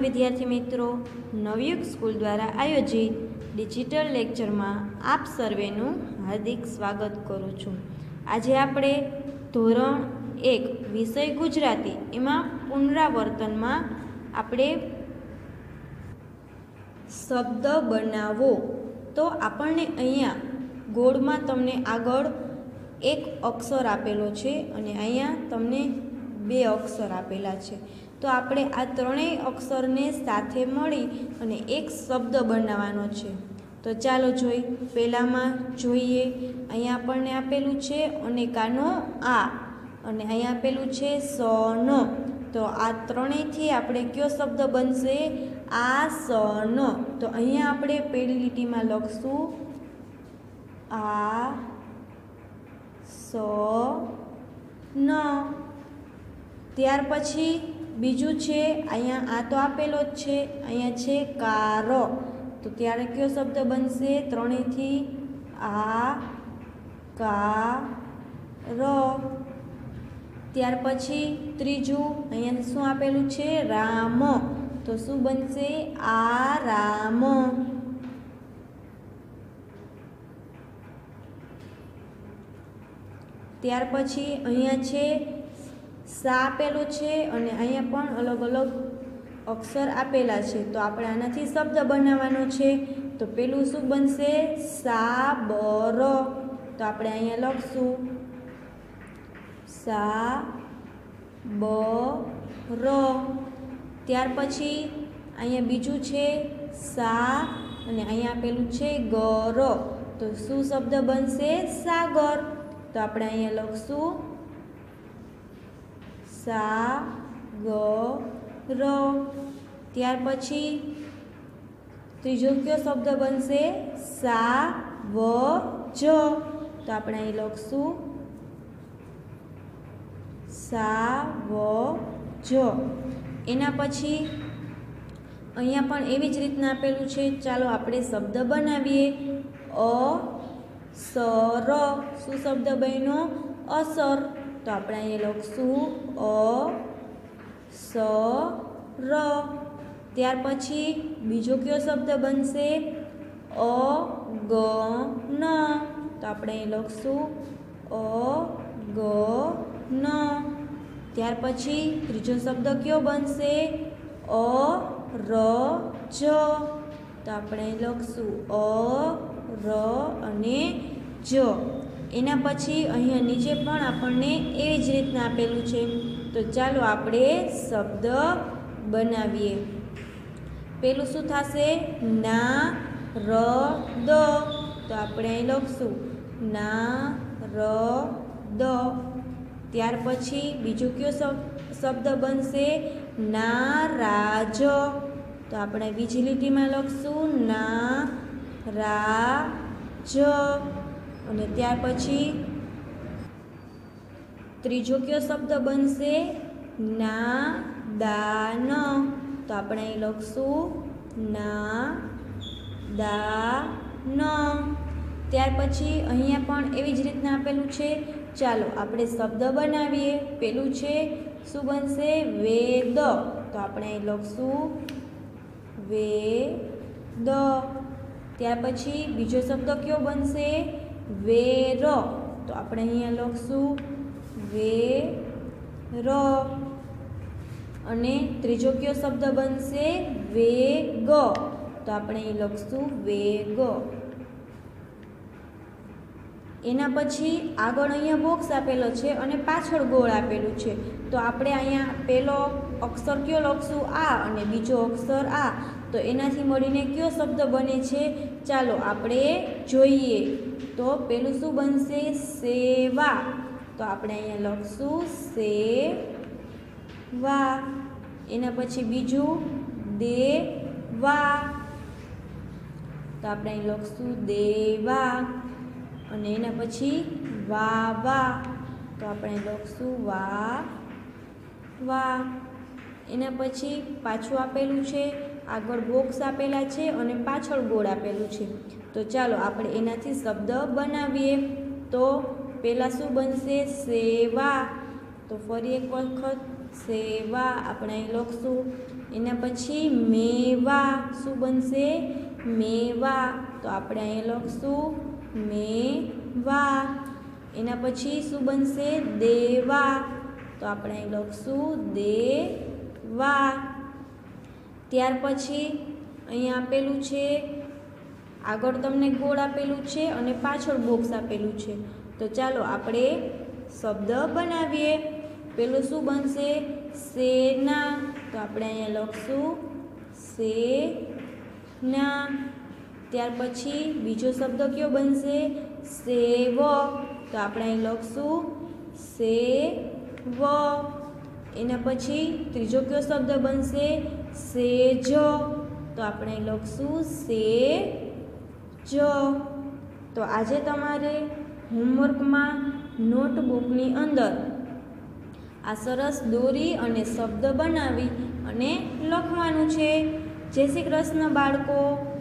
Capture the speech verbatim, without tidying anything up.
विद्यार्थी मित्रों, नवयुग स्कूल द्वारा आयोजित डिजिटल लेक्चर में आप सर्वेनु हार्दिक स्वागत करूँ छूँ। आज आपणे धोरण एक विषय गुजराती एमां पुनरावर्तन में आपणे शब्द बनावो। तो आपणे अहींया गोळ में तमने आगळ एक अक्षर आपेलो छे अने अहींया तमने बे अक्षर आपेला छे। तो आपणे आ त्रणेय अक्षर ने साथे मळी अने एक शब्द बनाववानो छे। तो चालो जोई पहेलामां जोईए। अहींया आपणे आपेलुं छे अनेकानो आ अने अहींया आपेलुं छे सन। तो आ त्रणेयथी आपणे कयो शब्द बनशे? आसन। तो अहींया आपणे पहेली લીટીમાં લખશું आ स न। त्यार पछी बीजू छे अहींया आ तो आपेलो ज छे, अहींया छे कार। तो त्यारे कयो शब्द बनशे? त्रणेयथी आ का र। त्यार पछी त्रीजू अहींया शुं आपेलुं छे? राम। तो शुं बनशे? आ राम। त्यार पछी अहींया छे सा आपेलो छे अने अहींया पण अलग अलग अक्षर आपेला छे। तो आपणे आनाथी शब्द बनाववानो छे। तो पेलुं शुं बनशे? साबर। तो आपणे अहींया लखशुं सा ब र। त्यार पछी अहींया बीजू छे सा अने अहींया आपेलुं छे गर। तो शुं शब्द बनशे? सागर। तो आपणे अहींया लखशुं सा ग र। त्यार पछी त्रीजो कयो शब्द बनशे? सा व ज। तो आपणे अहीं लखशुं सा व ज। एना पछी अहींया पण एवी ज रीतना आपेलुं छे। चालो आपणे शब्द बनावीए। अ सर। शुं शब्द बन्यो? असर। तो आपणे अहीं लखशुं अ स र। त्यार पछी बीजो कयो शब्द बनशे? अ ग न। तो आपणे अहीं लखशुं अ ग न। त्यार पछी त्रीजो शब्द कयो बनशे? अ र ज। तो आपणे अहीं लखशुं अ र अने ज। एना पछी अहींया नीचे पण आपणने एवी ज रीतना आपेलुं छे। तो चालो आपणे शब्द बनावीए। पेलुं शुं थशे? ना र द। तो आपणे અહીં લખશું ના र द। ત્યાર પછી બીજો કયો શબ્દ બનશે? નારાજ। તો આપણે બીજી લીટીમાં લખશું ના રા ज। અને ત્યાર પછી ત્રીજો કયો શબ્દ બનશે? ના દાન। તો આપણે અહીં લખશું ના દા न। ત્યાર પછી અહીંયા પણ એવી જ રીતના આપેલું છે। ચાલો આપણે શબ્દ બનાવીએ। પેલું છે શું બનશે? વેદ। તો આપણે અહીં લખશું વેદ। ત્યાર પછી બીજો શબ્દ કયો બનશે? વેર। તો આપણે અહીંયા લખશું વેર। અને ત્રીજો કયો શબ્દ બનશે? વેગ। तो આપણે અહીં લખશું વેગ। એના પછી આગળ અહીંયા બોક્સ આપેલો છે અને પાછળ ગોળ આપેલું છે। તો આપણે અહીંયા પહેલો અક્ષર કયો લખશું? આ અને બીજો અક્ષર આ। તો એનાથી મળીને કયો શબ્દ બને છે? ચાલો આપણે જોઈએ। તો પહેલું શું બનશે? સેવા। તો આપણે અહીંયા લખશું સેવા। એના પછી બીજું દેવા। तो આપણે અહીં લખશું દેવા। અને એના પછી વાવા। તો આપણે લખશું વા વા। એના પછી પાછું આપેલું છે, આગળ બોક્સ આપેલા છે અને પાછળ ગોળ આપેલું છે। તો ચાલો આપણે એનાથી શબ્દ બનાવીએ। તો પહેલાં શું બનશે? સેવા। તો ફરી એક વખત સેવા આપણે અહીં લખશું એના પછી મેવા શું બનશે મેવા તો આપણે અહીંયા લખશું મેવા એના પછી શું બનશે દેવા તો આપણે અહીં લખશું દેવા ત્યાર પછી અહીંયા આપેલું છે આગળ તમને ગોળ આપેલું છે અને પાછળ બોક્સ આપેલું છે તો ચાલો આપણે શબ્દ બનાવીએ પેલું શું બનશે સેના તો આપણે અહીંયા લખશું સેના ત્યાર પછી બીજો શબ્દ કયો બનશે સેવ તો આપણે અહીં લખશું સેવ એના પછી ત્રીજો કયો શબ્દ બનશે સેજ તો આપણે અહીં લખશું સેજ તો આજે તમારે હોમવર્કમાં નોટબુકની અંદર આ સરસ દોરી અને શબ્દ બનાવી અને લખવાનું છે. જય શ્રી કૃષ્ણ બાળકો.